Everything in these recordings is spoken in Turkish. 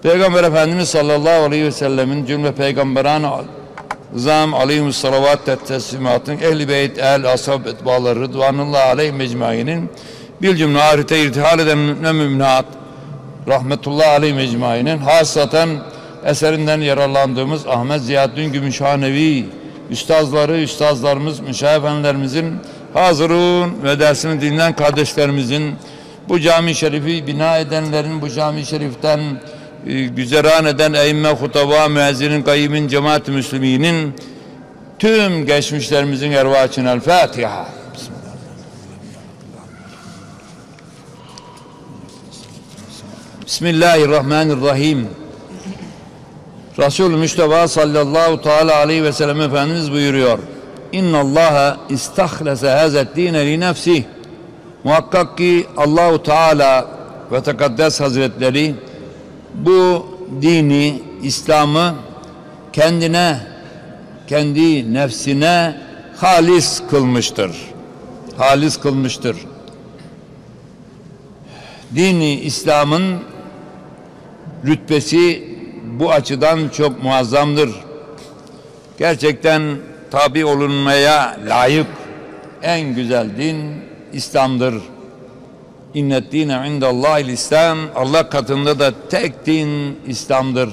Peygamber Efendimiz sallallahu aleyhi ve sellemin cümle peygamberan-ı azam aleyhimus salavat ve teslimatın ehl-i beyt, ashab etbaları rıdvanullah aleyhi mecmainin bil cümle ahirete irtihal eden müminat rahmetullah aleyhi mecmainin hasaten eserinden yararlandığımız Ahmet Ziyaddin Gümüşhanevi üstazlarımız, müşayih efendilerimizin, hazırın ve dersini dinleyen kardeşlerimizin, bu cami-i şerifi bina edenlerin, bu cami-i şeriften güzeran eden eyyime, hutaba, müezzinin, kayyimin, cemaat-i müsliminin tüm geçmişlerimizin ervahine el Fatiha. Bismillahirrahmanirrahim. Resul-i Müşteba sallallahu teala aleyhi ve sellem Efendimiz buyuruyor: İnnallâhe istahlese hazeddîne li nefsih. Muhakkak ki Allahu Teala ve Tekaddes Hazretleri bu dini, İslam'ı kendi nefsine halis kılmıştır. Halis kılmıştır. Dini İslam'ın rütbesi bu açıdan çok muazzamdır. Gerçekten tabi olunmaya layık en güzel din İslam'dır. İnnet dîne indallâhil İslam. Allah katında da tek din İslam'dır.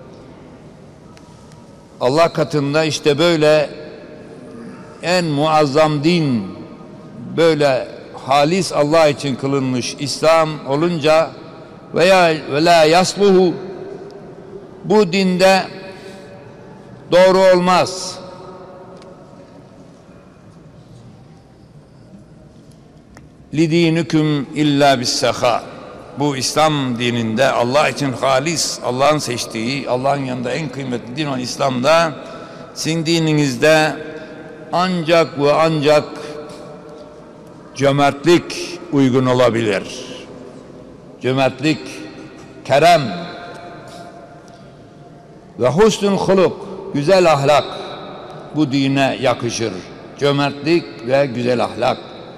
Allah katında işte böyle en muazzam din, böyle halis Allah için kılınmış İslam olunca ve la yasluhu, bu dinde doğru olmaz. Lidinüküm illa bis-seha. Bu İslam dininde Allah için halis, Allah'ın seçtiği, Allah'ın yanında en kıymetli din olan İslam'da, sizin dininizde ancak ve ancak cömertlik uygun olabilir. Cömertlik, kerem ve husnul huluk, güzel ahlak bu dine yakışır. Cömertlik ve güzel ahlak,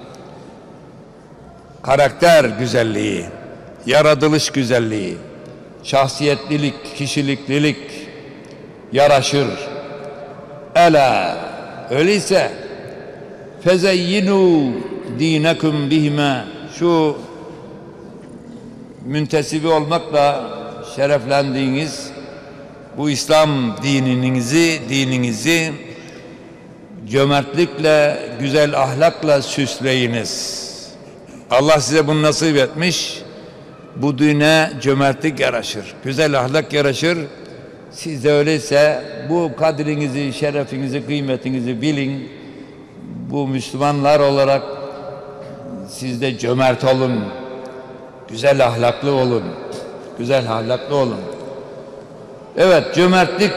karakter güzelliği, yaratılış güzelliği, şahsiyetlilik, kişiliklilik yaraşır. Ela, öyleyse fezeyyinu dinekum bihime, şu müntesibi olmakla şereflendiğiniz bu İslam dininizi cömertlikle, güzel ahlakla süsleyiniz. Allah size bunu nasip etmiş. Bu dine cömertlik yaraşır, güzel ahlak yaraşır. Siz de öyleyse bu kadrinizi, şerefinizi, kıymetinizi bilin. Bu Müslümanlar olarak siz de cömert olun, güzel ahlaklı olun, güzel ahlaklı olun. Evet, cömertlik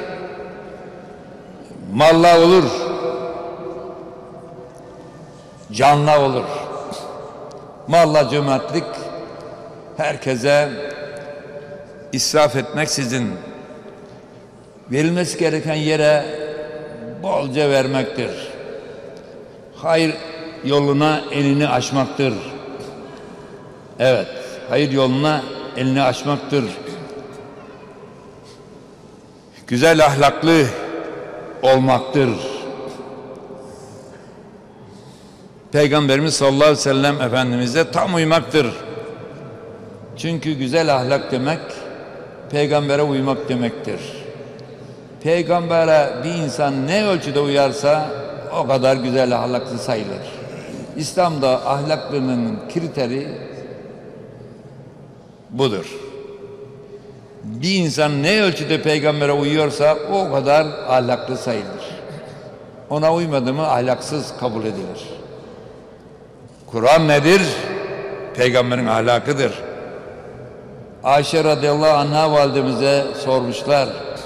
malla olur, canla olur. Malla cömertlik herkese israf etmeksizin verilmesi gereken yere bolca vermektir. Hayır yoluna elini açmaktır. Evet, hayır yoluna elini açmaktır. Güzel ahlaklı olmaktır. Peygamberimiz sallallahu aleyhi ve sellem Efendimiz'e tam uymaktır. Çünkü güzel ahlak demek, peygambere uymak demektir. Peygambere bir insan ne ölçüde uyarsa o kadar güzel ahlaklı sayılır. İslam'da ahlaklının kriteri budur. Bir insan ne ölçüde peygambere uyuyorsa o kadar ahlaklı sayılır. Ona uymadı mı ahlaksız kabul edilir. Kur'an nedir? Peygamberin ahlakıdır. Ayşe radıyallahu anha validemize sormuşlar.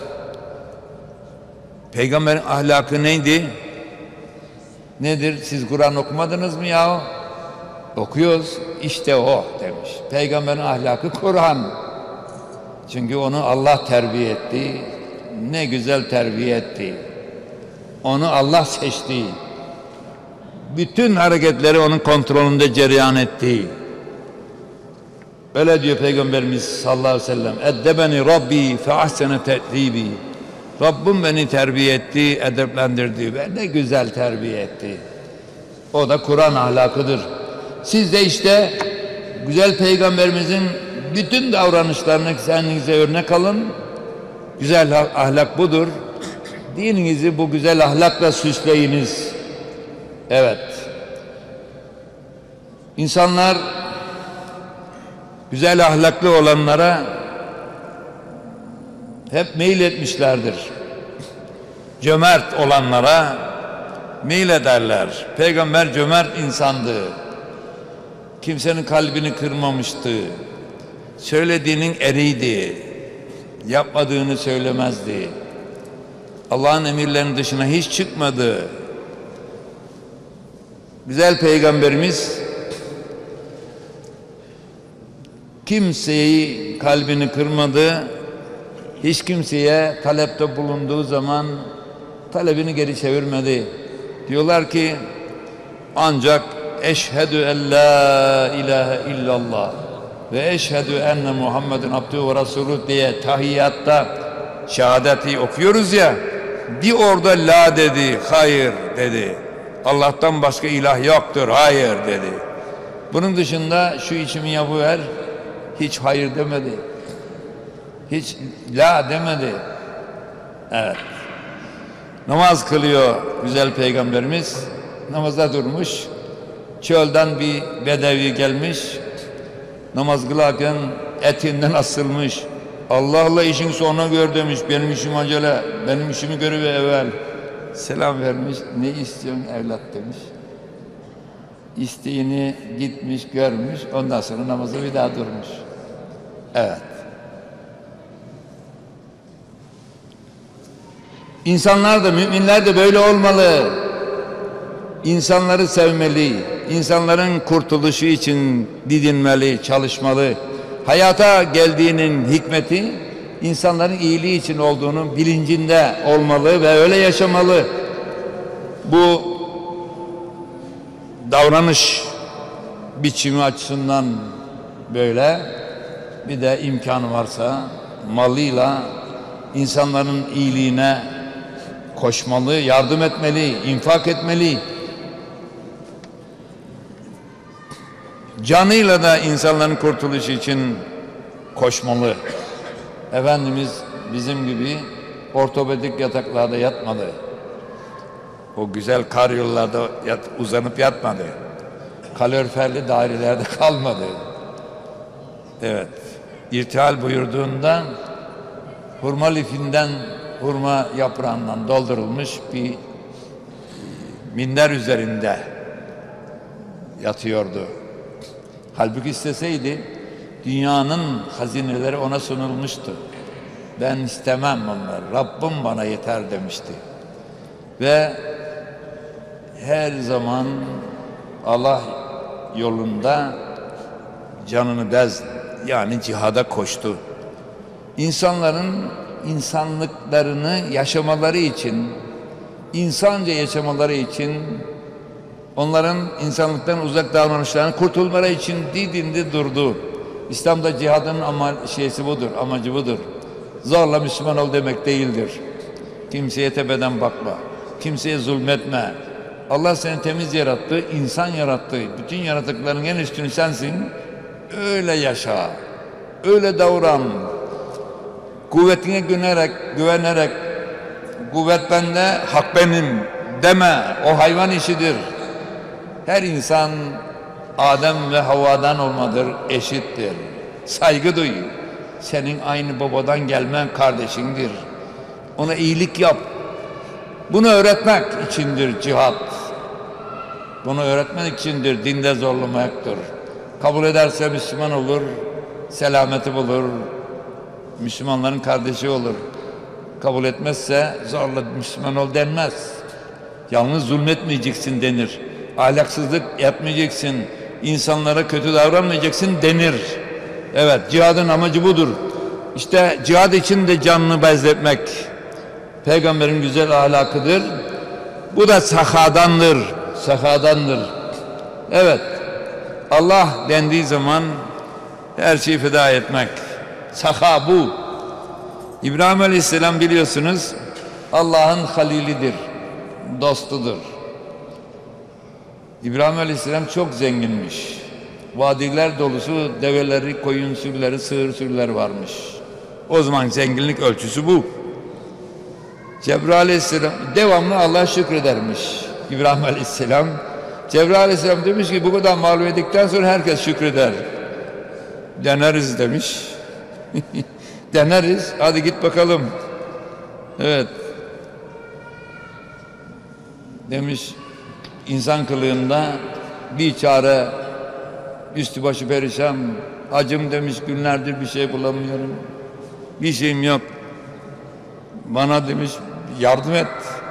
Peygamberin ahlakı neydi? Nedir? Siz Kur'an okumadınız mı yahu? Okuyoruz. İşte o demiş. Peygamberin ahlakı Kur'an. Çünkü onu Allah terbiye etti. Ne güzel terbiye etti. Onu Allah seçti. Bütün hareketleri onun kontrolünde cereyan etti. Öyle diyor Peygamberimiz sallallahu aleyhi ve sellem. Eddebeni Rabbi fe ahsene te'dibi. Rabbim beni terbiye etti, edeplendirdi ve ne güzel terbiye etti. O da Kur'an ahlakıdır. Siz de işte güzel Peygamberimizin bütün davranışlarını kendinize örnek alın. Güzel ahlak budur. Dininizi bu güzel ahlakla süsleyiniz. Evet. İnsanlar güzel ahlaklı olanlara hep meyletmişlerdir. Cömert olanlara meylederler. Peygamber cömert insandı. Kimsenin kalbini kırmamıştı. Söylediğinin eriydi. Yapmadığını söylemezdi. Allah'ın emirlerinin dışına hiç çıkmadı. Güzel Peygamberimiz kimseyi kalbini kırmadı. Hiç kimseye talepte bulunduğu zaman talebini geri çevirmedi. Diyorlar ki ancak eşhedü en la ilahe illallah ve eşhedü enne Muhammeden abdühü ve resulü diye tahiyyatta şehadeti okuyoruz ya, bir orada la dedi, hayır dedi. Allah'tan başka ilah yoktur, hayır dedi. Bunun dışında şu içimi yapıver, hiç hayır demedi. Hiç la demedi. Evet. Namaz kılıyor güzel Peygamberimiz. Namaza durmuş. Çölden bir bedevi gelmiş. Namaz kılarken etinden asılmış. Allah'la işin sonuna gör demiş. Benim işim acele. Benim işimi görüver evvel. Selam vermiş. Ne istiyorsun evlat demiş. İsteğini gitmiş, görmüş. Ondan sonra namazı bir daha durmuş. Evet. İnsanlar da, müminler de böyle olmalı. İnsanları sevmeli. İnsanların kurtuluşu için didinmeli, çalışmalı. Hayata geldiğinin hikmeti insanların iyiliği için olduğunu bilincinde olmalı ve öyle yaşamalı. Bu davranış biçimi açısından böyle, bir de imkanı varsa malıyla insanların iyiliğine koşmalı, yardım etmeli, infak etmeli. Canıyla da insanların kurtuluşu için koşmalı. Efendimiz bizim gibi ortopedik yataklarda yatmadı. O güzel karyollarda uzanıp yatmadı. Kaloriferli dairelerde kalmadı. Evet. İrtihal buyurduğunda hurma lifinden, hurma yaprağından doldurulmuş bir minder üzerinde yatıyordu. Halbuki isteseydi dünyanın hazineleri ona sunulmuştu. Ben istemem onları. Rabbim bana yeter demişti. Ve her zaman Allah yolunda canını yani cihada koştu. İnsanların insanlıklarını yaşamaları için, insanca yaşamaları için, onların insanlıktan uzak davranışlarını kurtulmaları için didindi durdu. İslam'da cihadın şeysi budur, amacı budur. Zorla Müslüman ol demek değildir. Kimseye tepeden bakma, kimseye zulmetme. Allah seni temiz yarattı, insan yarattı. Bütün yaratıkların en üstünü sensin. Öyle yaşa, öyle davran. Kuvvetine güvenerek, kuvvet bende, hak benim deme. O hayvan işidir. Her insan Adem ve Havva'dan olmadır, eşittir. Saygı duy. Senin aynı babadan gelmen kardeşindir. Ona iyilik yap. Bunu öğretmek içindir cihat. Bunu öğretmek içindir dinde zorlamaktır. Kabul ederse Müslüman olur, selameti bulur, Müslümanların kardeşi olur. Kabul etmezse zorla Müslüman ol denmez. Yalnız zulmetmeyeceksin denir. Ahlaksızlık yapmayacaksın, insanlara kötü davranmayacaksın denir. Evet, cihadın amacı budur. İşte cihad için de canını bezletmek Peygamberin güzel ahlakıdır. Bu da sahadandır. Sahadandır. Evet, Allah dendiği zaman Her şeyi feda etmek. Saka bu. İbrahim Aleyhisselam biliyorsunuz Allah'ın halilidir, dostudur. İbrahim Aleyhisselam çok zenginmiş. Vadiler dolusu develeri, koyun sürüleri, sığır sürüleri varmış. O zaman zenginlik ölçüsü bu. Cebrail Aleyhisselam devamlı Allah'a şükredermiş İbrahim Aleyhisselam. Cebrail Aleyhisselam demiş ki bu kadar mal verdikten sonra herkes şükreder. Deneriz demiş. Deneriz. Hadi git bakalım. Evet. Demiş insan kılığında bir çare, üstü başı perişan, acım demiş günlerdir bir şey bulamıyorum. Bir şeyim yok. Bana demiş yardım et.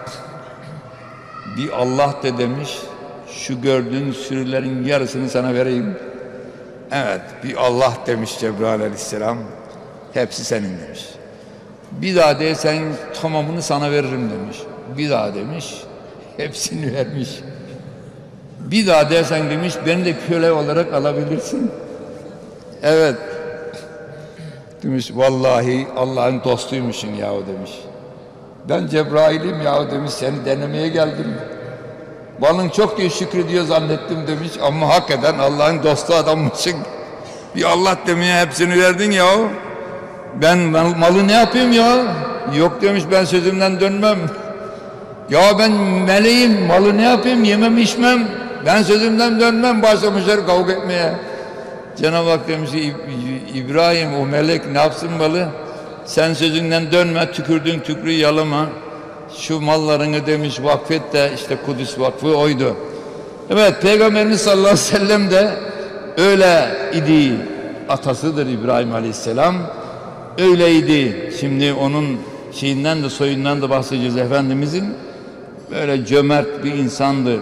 Bir Allah de demiş şu gördüğün sürülerin yarısını sana vereyim. Evet bir Allah demiş Cebrail Aleyhisselam. Hepsi senin demiş. Bir daha de sen tamamını sana veririm demiş. Bir daha demiş. Hepsini vermiş. Bir daha dersen demiş beni de köle olarak alabilirsin. Evet. Demiş vallahi Allah'ın dostuymuşsun yahu demiş. Ben Cebrail'im yahu demiş seni denemeye geldim. Balın çok diye şükrediyor zannettim demiş ama hakikaten Allah'ın dostu adammışsın. Bir Allah demeye hepsini verdin yahu. Ben malı ne yapayım ya? Yok demiş ben sözümden dönmem. Ya ben meleğim malı ne yapayım yemem içmem. Ben sözümden dönmem başlamışlar kavga etmeye. Cenab-ı Hak demiş İbrahim o melek ne yapsın malı? Sen sözünden dönme tükürdüğün tükrüğü yalama. Şu mallarını demiş vakfet de işte Kudüs Vakfı oydu. Evet Peygamberimiz sallallahu aleyhi ve sellem de öyle idi. Atasıdır İbrahim Aleyhisselam. Öyleydi. Şimdi onun şeyinden de soyundan da bahsedeceğiz Efendimizin. Böyle cömert bir insandı.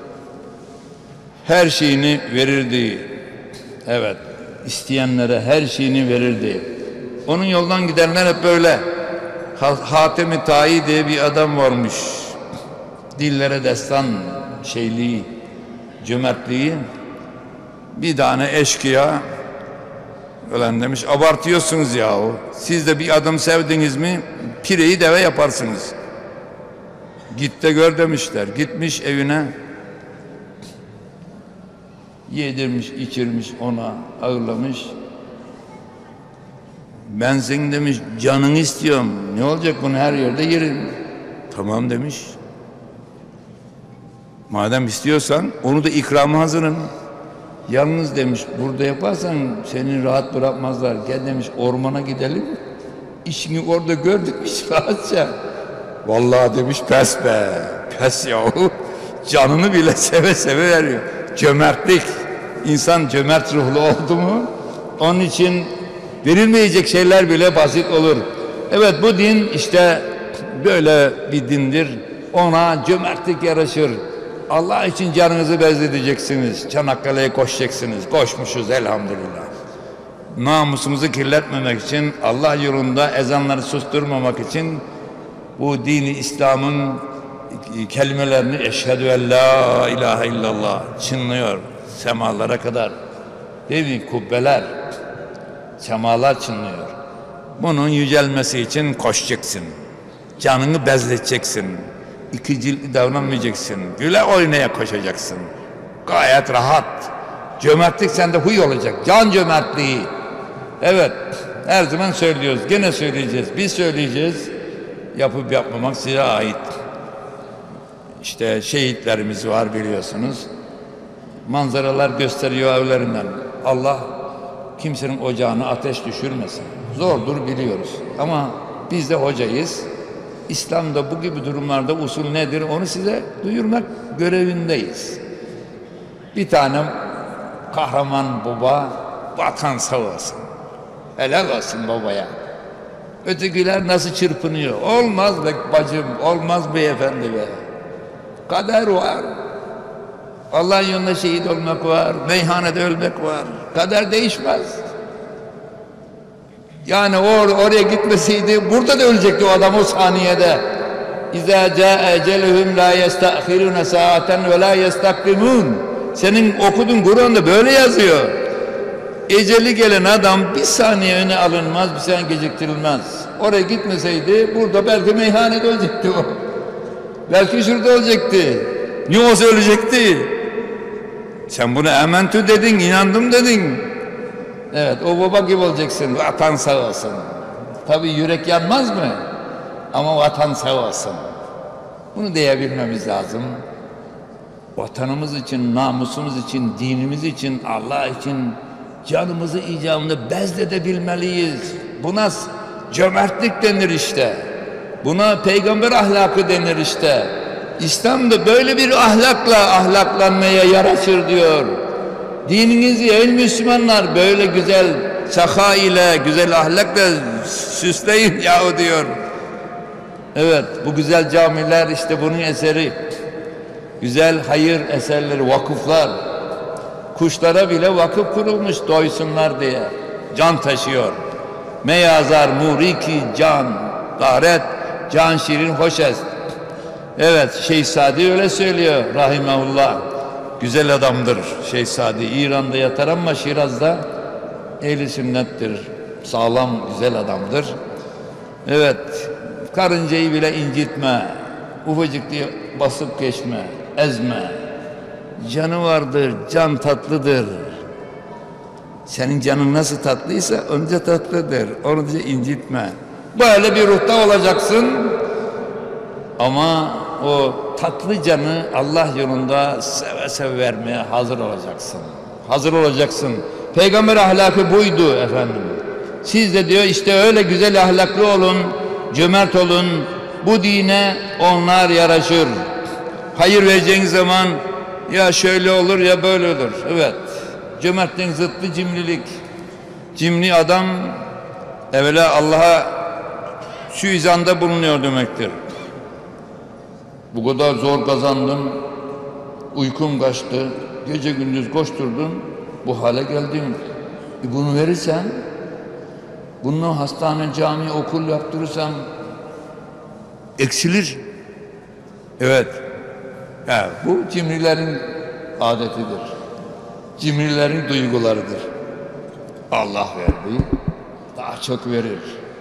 Her şeyini verirdi. Evet. İsteyenlere her şeyini verirdi. Onun yoldan gidenler hep böyle. Hatem-i Tayi diye bir adam varmış. Dillere destan şeyliği, cömertliği. Bir tane eşkıya ölen demiş abartıyorsunuz yahu. Siz de bir adam sevdiniz mi pireyi deve yaparsınız. Git de gör demişler. Gitmiş evine. Yedirmiş, içirmiş ona, ağırlamış. Ben senin demiş canını istiyorum. Ne olacak bunu her yerde yerim. Tamam demiş. Madem istiyorsan onu da ikramı hazırım. Yalnız demiş burada yaparsan seni rahat bırakmazlar. Gel demiş ormana gidelim. İşini orada gör demiş rahatça. Vallahi demiş pes be. Pes yahu. Canını bile seve seve veriyor. Cömertlik. İnsan cömert ruhlu oldu mu onun için verilmeyecek şeyler bile basit olur. Evet bu din işte böyle bir dindir. Ona cömertlik yaraşır. Allah için canınızı bezledeceksiniz. Çanakkale'ye koşacaksınız. Koşmuşuz elhamdülillah. Namusumuzu kirletmemek için, Allah yolunda ezanları susturmamak için bu dini İslam'ın kelimelerini eşhedü en la ilahe illallah çınlıyor semalara kadar. Değil mi? Kubbeler, semalar çınlıyor. Bunun yücelmesi için koşacaksın. Canını bezleteceksin. İkicilli davranmayacaksın. Güle oynaya koşacaksın. Gayet rahat. Cömertlik sende huy olacak. Can cömertliği. Evet. Her zaman söylüyoruz. Gene söyleyeceğiz. Biz söyleyeceğiz. Yapıp yapmamak size ait. İşte şehitlerimiz var biliyorsunuz. Manzaralar gösteriyor evlerinden. Allah kimsenin ocağına ateş düşürmesin. Zordur biliyoruz. Ama biz de hocayız. İslam'da bu gibi durumlarda usul nedir onu size duyurmak görevindeyiz. Bir tane kahraman baba vatan sağ olsun. Helal olsun babaya. Ötekiler nasıl çırpınıyor. Olmaz be bacım, olmaz beyefendi be. Kader var. Allah'ın yolunda şehit olmak var. Meyhanede ölmek var. Kader değişmez. Yani oraya gitmeseydi burada da ölecekti o adam o saniyede. İzâ câe eceluhum lâ yestâkhirûne sâaten ve lâ yestakdimûn. Senin okuduğun Kur'an'da böyle yazıyor. Eceli gelen adam bir saniye öne alınmaz, bir saniye geciktirilmez. Oraya gitmeseydi burada belki meyhanede olacaktı o. Belki şurada olacaktı. Yoksa ölecekti. Sen buna ementü dedin, inandım dedin. Evet, o baba gibi olacaksın. Vatan sağ olsun. Tabii yürek yanmaz mı? Ama vatan sağ olsun. Bunu diyebilmemiz lazım. Vatanımız için, namusumuz için, dinimiz için, Allah için canımızı icabında bezledebilmeliyiz. Buna cömertlik denir işte. Buna peygamber ahlakı denir işte. İslam da böyle bir ahlakla ahlaklanmaya yaraşır diyor. Dininizi ey Müslümanlar böyle güzel saka ile, güzel ahlakla süsleyin yahu diyor. Evet, bu güzel camiler işte bunun eseri. Güzel hayır eserleri, vakıflar. Kuşlara bile vakıf kurulmuş doysunlar diye. Can taşıyor. Meyazar muriki can, gayret, can şirin hoş est. Evet, Şeyh Sadi öyle söylüyor rahimahullah. Güzel adamdır Şeyh Sadi. İran'da yatar ama Şiraz'da ehli sünnettir. Sağlam, güzel adamdır. Evet, karıncayı bile incitme. Ufacık diye basıp geçme, ezme. Canı vardır, can tatlıdır. Senin canın nasıl tatlıysa önce tatlıdır. Onu diye incitme. Böyle bir ruhta olacaksın. Ama o tatlı canı Allah yolunda seve seve vermeye hazır olacaksın. Hazır olacaksın. Peygamber ahlakı buydu efendim. Siz de diyor işte öyle güzel ahlaklı olun, cömert olun. Bu dine onlar yaraşır. Hayır vereceğiniz zaman ya şöyle olur ya böyle olur. Evet. Cömertliğin zıttı cimrilik. Cimri adam evvela Allah'a suizanda bulunuyor demektir. Bu kadar zor kazandım, uykum kaçtı, gece gündüz koşturdum, bu hale geldim. Bunu verirsen, bununla hastane, cami, okul yaptırırsam eksilir. Evet. Ya, bu cimrilerin adetidir. Cimrilerin duygularıdır. Allah verdi, daha çok verir.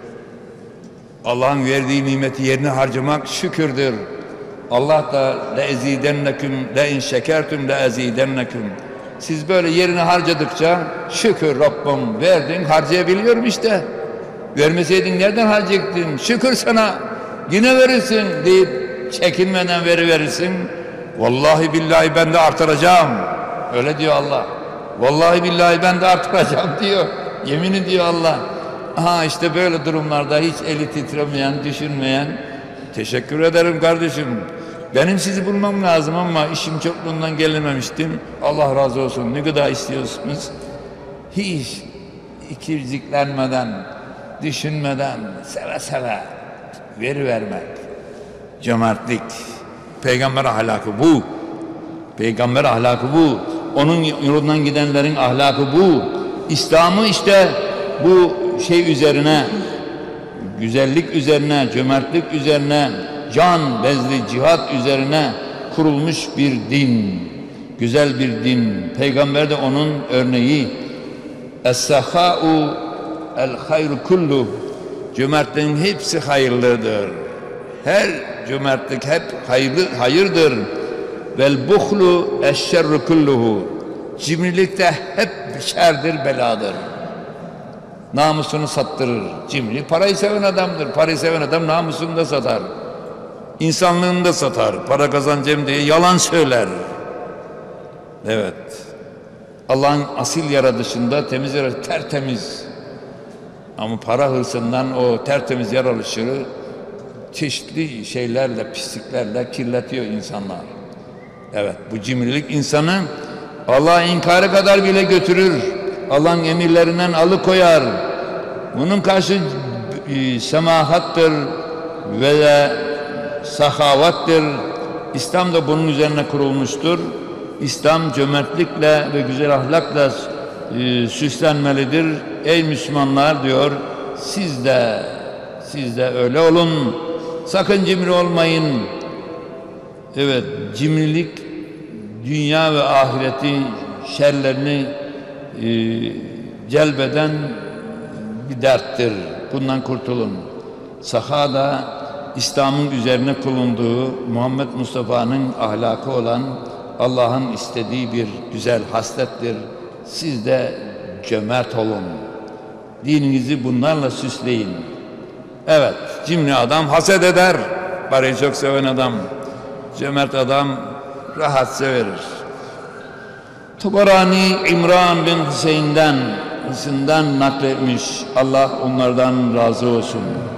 Allah'ın verdiği nimeti yerine harcamak şükürdür. Allah da le'ezidenneküm le'in şekertüm le'ezidenneküm. Siz böyle yerine harcadıkça şükür Rabbim verdin, harcayabiliyorum işte. Vermeseydin nereden harcayacaktın? Şükür sana, yine verirsin deyip çekinmeden verirsin. Vallahi billahi ben de artıracağım. Öyle diyor Allah. Vallahi billahi ben de artıracağım diyor. Yemin ediyor Allah. Aha işte böyle durumlarda hiç eli titremeyen, düşünmeyen, teşekkür ederim kardeşim. Benim sizi bulmam lazım ama işim çokluğundan gelememiştim. Allah razı olsun. Ne kadar istiyorsunuz? Hiç ikirciklenmeden, düşünmeden, seve seve verivermek. Cömertlik. Peygamber ahlakı bu. Peygamber ahlakı bu. Onun yolundan gidenlerin ahlakı bu. İslam'ı işte bu şey üzerine, güzellik üzerine, cömertlik üzerine, can bezli cihat üzerine kurulmuş bir din. Güzel bir din. Peygamber de onun örneği. Es-sahâ'u el-hayru kullu. Cömertliğin hepsi hayırlıdır. Her cömertlik hep hayırdır. Vel buhlu eşşerru kulluhu. Cimrilik de hep şerdir, beladır. Namusunu sattırır. Cimri parayı seven adamdır. Parayı seven adam namusunu da satar. İnsanlığını da satar. Para kazanacağım diye yalan söyler. Evet. Allah'ın asil yaratışında temiz yaratış, tertemiz. Ama para hırsından o tertemiz yaratışını çeşitli şeylerle, pisliklerle kirletiyor insanlar. Evet, bu cimrilik insanı Allah'a inkara kadar bile götürür. Allah'ın emirlerinden alıkoyar. Bunun karşı semahattır ve de sahavattır. İslam da bunun üzerine kurulmuştur. İslam cömertlikle ve güzel ahlakla süslenmelidir. Ey Müslümanlar diyor, siz de öyle olun. Sakın cimri olmayın. Evet, cimrilik dünya ve ahireti şerlerini celbeden bir derttir. Bundan kurtulun. Saha da İslam'ın üzerine bulunduğu Muhammed Mustafa'nın ahlakı olan Allah'ın istediği bir güzel haslettir. Siz de cömert olun. Dininizi bunlarla süsleyin. Evet, cimri adam haset eder. Parayı çok seven adam. Cömert adam rahatça verir. Tabarani İmran bin Hüseyin'den nakletmiş. Allah onlardan razı olsun.